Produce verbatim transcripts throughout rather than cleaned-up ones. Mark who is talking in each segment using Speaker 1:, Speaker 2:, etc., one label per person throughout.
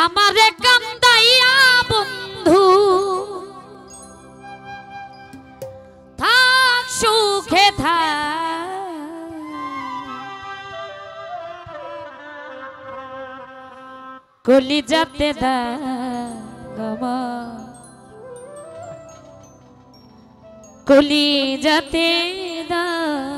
Speaker 1: আমারে কান্দাইয়া বন্ধু থাক সুখে থাক, কলিজাতে দাগ আমার, কলিজাতে দাগ।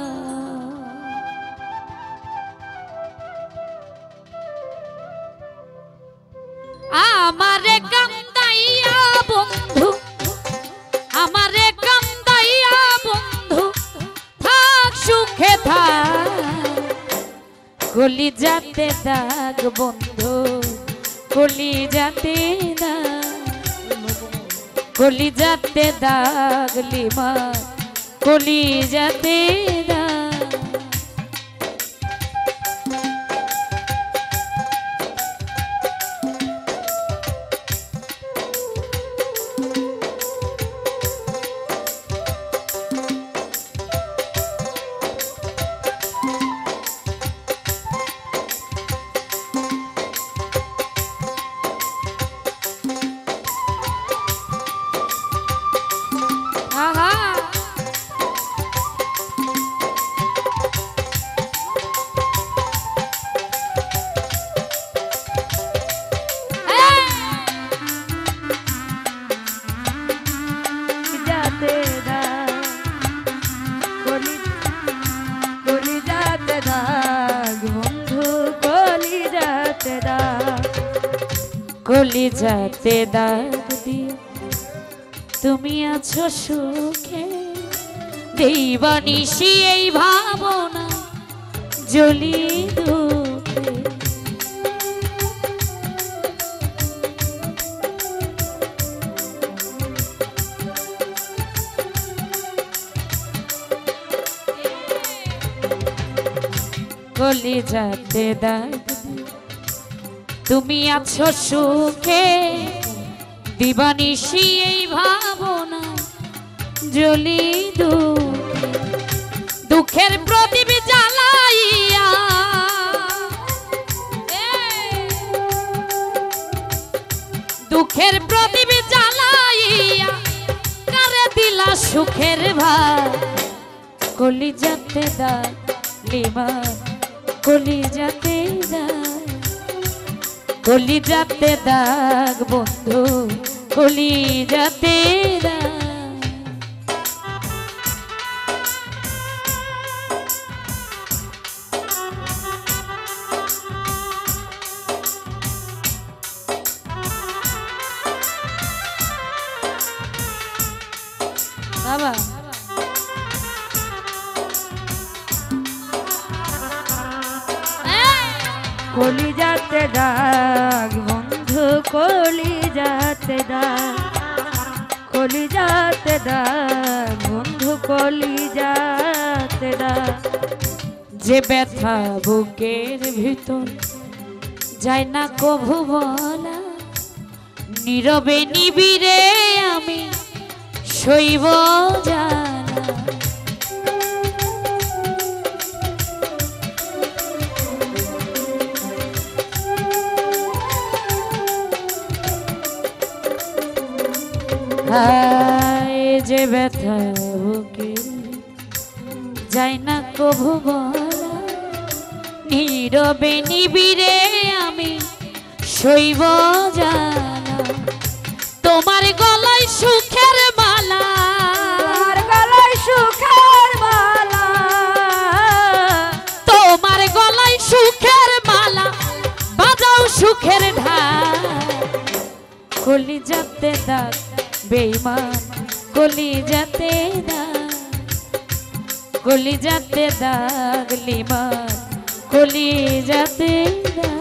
Speaker 1: আমারে কান্দাইয়া বন্ধু, আমারে কান্দাইয়া বন্ধু থাক সুখে থাক, কলিজাতে দাগ বন্ধু, কলিজাতে দাগ, কলিজাতে দাগ লিমা, কলিজাতে দাগ। কলিজাতে দাগ দিয়ে তুমি আছো সুখে, দিবানিশি এই ভাবনা জ্বলি দুঃখে। কলিজাতে দাগ তুমি আছো সুখে, দিবানিশি এই ভাবনা জ্বলি দুঃখে। দুঃখের প্রদীপ জ্বালাইয়া দুঃখের প্রদীপ জ্বালাইয়া কারে দিলা সুখের ভাগ, কলিজাতে দাগ লিমা, কলিজাতে দাগ, কলিজাতে দাগ বন্ধু, কলিজাতে দাগ। বাবা
Speaker 2: কলিজাতে দাগ বন্ধু, কলিজাতে দাগ, কলিজাতে দাগ বন্ধু, কলিজাতে দাগ।
Speaker 1: যে ব্যথা বুকের ভিতর যায় না কভু বলা, নীরবে নিবিড়ে আমি সইব জানা। হায় যে ব্যথা বুকে যায় না কভু বলা, নীরবে নিবিড়ে আমি সইব জানা। তোমার গলায় সুখের মালা,
Speaker 2: তোমার গলায় সুখের মালা,
Speaker 1: তোমার গলায় সুখের মালা বাজাও সুখের ঢাক, কলিজাতে দাগ বেঈমান, কলিজাতে দাগ, কলিজাতে দাগ লিমা, কলিজাতে দাগ।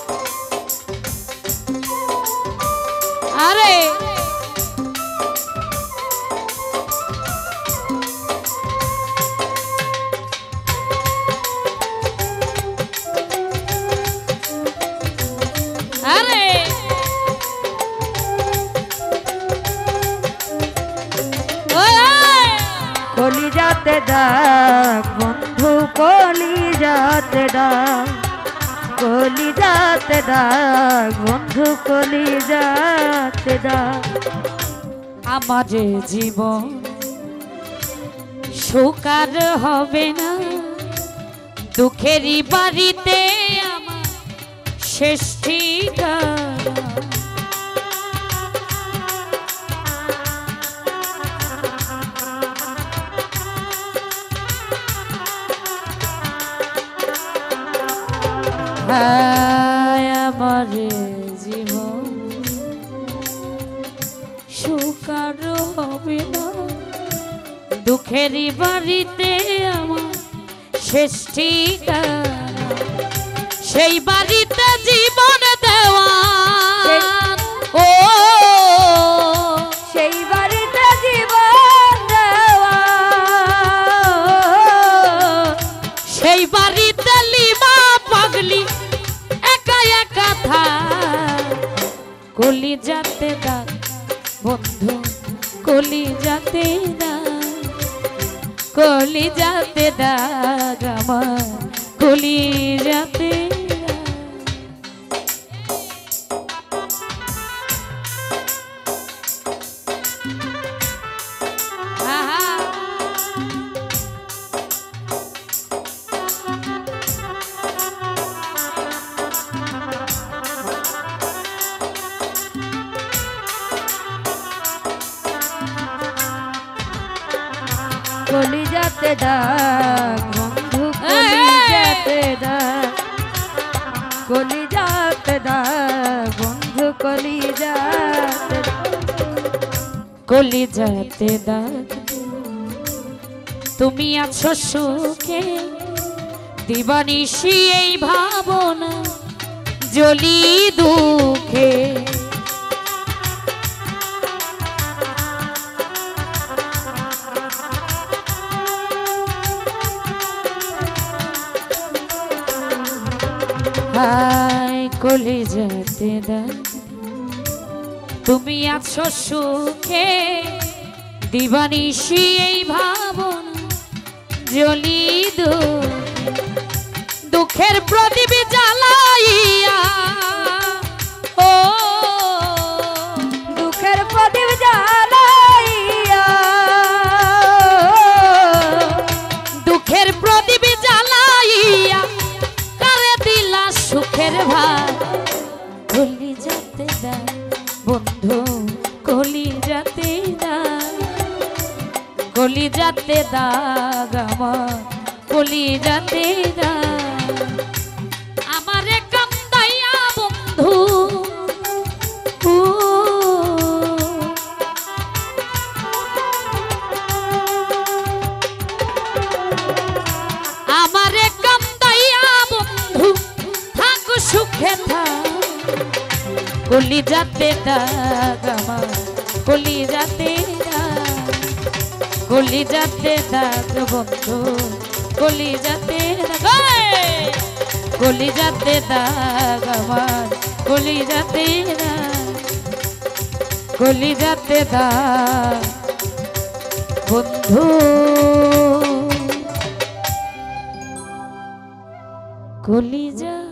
Speaker 1: আরে
Speaker 2: যাতে ডাক বন্ধু কলি যাতে ডাক কলি যাতে ডাক বন্ধু কলি যাতে ডাক
Speaker 1: আমার জীবন সুকার হবে না দুঃখেরই বাড়িতে আমার শেষ ঠিকানা হায় আমার জীবন সুকার হবে না দুঃখেরই বাড়িতে আমার শেষ ঠিকানা সেই বাড়িতে জীবন দেওয়া ও
Speaker 2: সেই বাড়িতে জীবন দেওয়া
Speaker 1: সেই বাড়িতে লিমা পাগলি একা একা থাক কলি যাতে ডাক বন্ধু কলি যাতে ডাক কলি যাতে ডাক আমার কলি যাতে
Speaker 2: কলি যাতে ডাক বন্ধু কলি যাতে ডাক কলি যাতে ডাক বন্ধু কলি যাতে
Speaker 1: কলি যাতে ডাক তুমি আছো সুখে দিবানিশি এই ভাবনা জ্বলি দুঃখে হায় কলি যাতে ডাক তুমি আছো সুখে দিবানিশি এই ভাবনা জ্বলি দুঃখে দুঃখের প্রদীপ জ্বালাইয়া ও
Speaker 2: দুঃখের প্রদীপ জ্বালাইয়া
Speaker 1: দুঃখের প্রদীপ জ্বালাইয়া কারে দিলা সুখের ভাত কলি যাতে ডাক বন্ধু কলি যাতে ডাক কলি যাতে দাগ আমার কলি যাতে দাগ আমারে কান্দাইয়া বন্ধু ও আমারে কান্দাইয়া বন্ধু থাক সুখে থাক কলি যাতে দাগ আমার কলি যাতে দাগ কলি যাতে দাগ বন্ধু কলি যাতে দাগ কলি যাতে দাগ আমার কলি যাতে দাগ কলি যাতে দাগ বন্ধু কলি যা